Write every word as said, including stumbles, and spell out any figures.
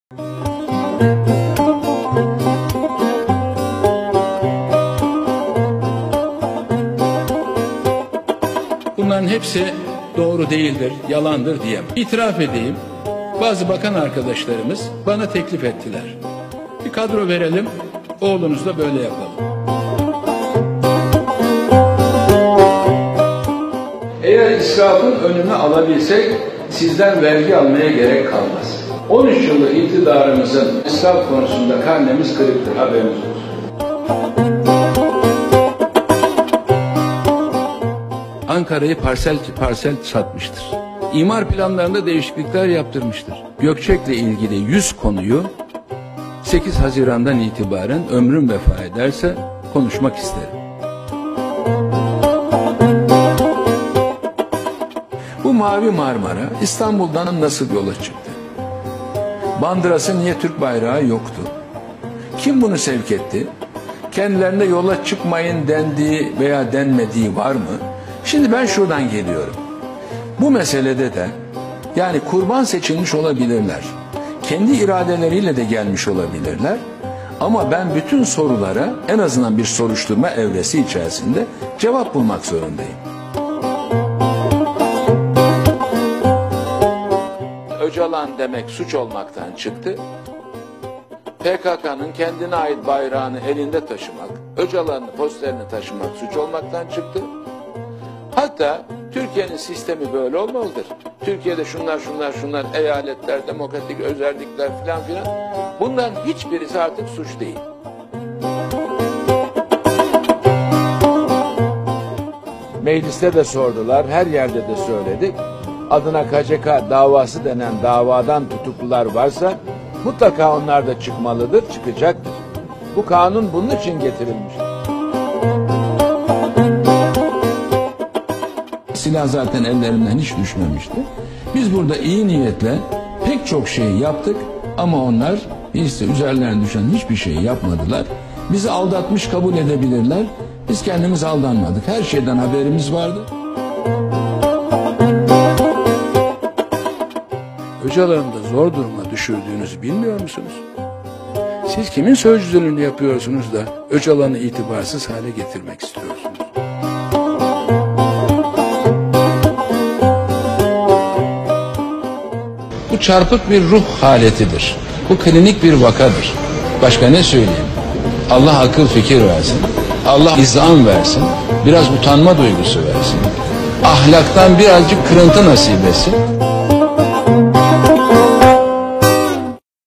Bunların hepsi doğru değildir, yalandır diyemem. İtiraf edeyim, bazı bakan arkadaşlarımız bana teklif ettiler. Bir kadro verelim, oğlunuzla böyle yapalım. Eğer israfın önünü alabilsek sizden vergi almaya gerek kalmaz. on üç yıllık iktidarımızın israf konusunda karnemiz kırıktır, haberiniz olsun. Ankara'yı parsel parsel satmıştır. İmar planlarında değişiklikler yaptırmıştır. Gökçek'le ilgili yüz konuyu sekiz Haziran'dan itibaren ömrüm vefa ederse konuşmak isterim. Bu Mavi Marmara İstanbul'dan nasıl yola çıktı? Bandırası niye Türk bayrağı yoktu? Kim bunu sevk etti? Kendilerine yola çıkmayın dendiği veya denmediği var mı? Şimdi ben şuradan geliyorum. Bu meselede de yani kurban seçilmiş olabilirler. Kendi iradeleriyle de gelmiş olabilirler. Ama ben bütün sorulara en azından bir soruşturma evresi içerisinde cevap bulmak zorundayım. Öcalan demek suç olmaktan çıktı. P K K'nın kendine ait bayrağını elinde taşımak, Öcalan'ın posterini taşımak suç olmaktan çıktı. Hatta Türkiye'nin sistemi böyle olmalıdır. Türkiye'de şunlar şunlar şunlar eyaletler, demokratik özellikler filan filan. Bunların hiçbirisi artık suç değil. Mecliste de sordular, her yerde de söyledik. Adına K C K davası denen davadan tutuklular varsa mutlaka onlar da çıkmalıdır, çıkacaktır. Bu kanun bunun için getirilmiştir. Silah zaten ellerinden hiç düşmemişti. Biz burada iyi niyetle pek çok şey yaptık ama onlar hiç de üzerlerine düşen hiçbir şey yapmadılar. Bizi aldatmış kabul edebilirler. Biz kendimiz aldanmadık. Her şeyden haberimiz vardı. Öcalan'ı da zor duruma düşürdüğünüzü bilmiyor musunuz? Siz kimin sözcülüğünü yapıyorsunuz da Öcalan'ı itibarsız hale getirmek istiyorsunuz? Bu çarpık bir ruh haletidir. Bu klinik bir vakadır. Başka ne söyleyeyim? Allah akıl fikir versin. Allah izan versin. Biraz utanma duygusu versin. Ahlaktan birazcık kırıntı nasip etsin.